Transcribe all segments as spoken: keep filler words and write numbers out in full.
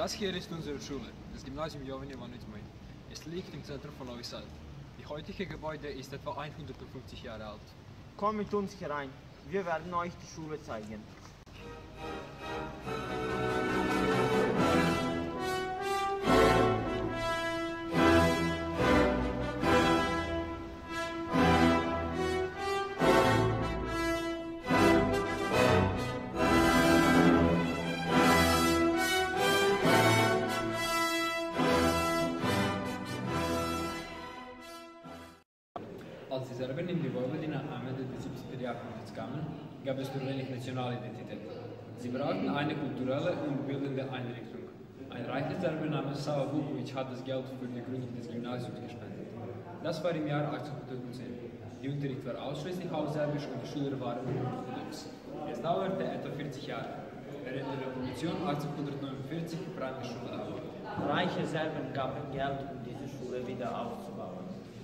Das hier ist unsere Schule, das Gymnasium Jovan Jovanović. Es liegt im Zentrum von Novi Sad. Die heutige Gebäude ist etwa hundertfünfzig Jahre alt. Komm mit uns herein, wir werden euch die Schule zeigen. Als die Serben in die Vojvodina am Ende des siebzehnten Jahrhunderts kamen, gab es nur wenig Nationalidentität. Sie brauchten eine kulturelle und bildende Einrichtung. Ein reicher Serbe namens Sava Vuković hat das Geld für die Gründung des Gymnasiums gespendet. Das war im Jahr achtzehnhundertzehn. Der Unterricht war ausschließlich auf Serbisch und die Schüler waren orthodox. Es dauerte etwa vierzig Jahre. Während der Revolution achtzehnhundertneunundvierzig brannte die Schule ab. Reiche Serben gaben Geld, um diese Schule wieder aufzubauen.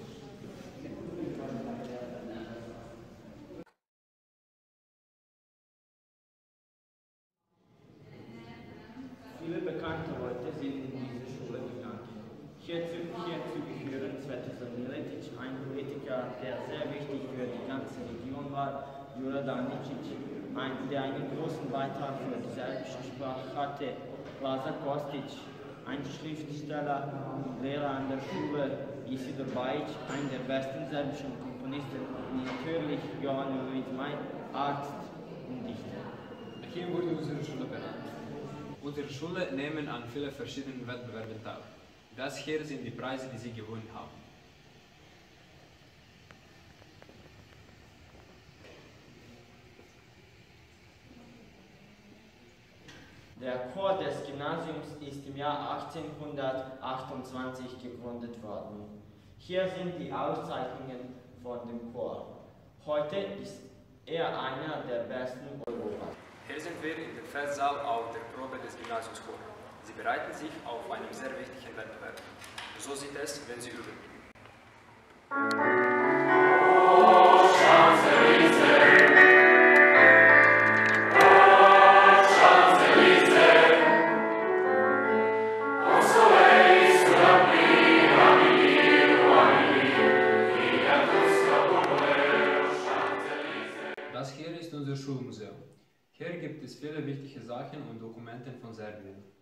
Viele bekannte Leute sind in diese Schule gegangen. Hierzu, hierzu gehören Svetozar Miletić, ein Politiker, der sehr wichtig für die ganze Region war, Jura Danicic, ein, der einen großen Beitrag für die serbische Sprache hatte, Lazar Kostić, ein Schriftsteller und Lehrer an der Schule, Isidor Bajić, einer der besten serbischen Komponisten, und natürlich Jovan Jovanović, Arzt und Dichter. Hier wurde unsere Schule benannt. Unsere Schule nehmen an vielen verschiedenen Wettbewerben teil. Das hier sind die Preise, die sie gewonnen haben. Der Chor des Gymnasiums ist im Jahr achtzehnhundertachtundzwanzig gegründet worden. Hier sind die Auszeichnungen von dem Chor. Heute ist er einer der besten Europas. Hier sind wir in dem Festsaal auf der Probe des Gymnasiumschor. Sie bereiten sich auf einen sehr wichtigen Wettbewerb. So sieht es, wenn sie üben. Das hier ist unser Schulmuseum. Hier gibt es viele wichtige Sachen und Dokumente von Serbien.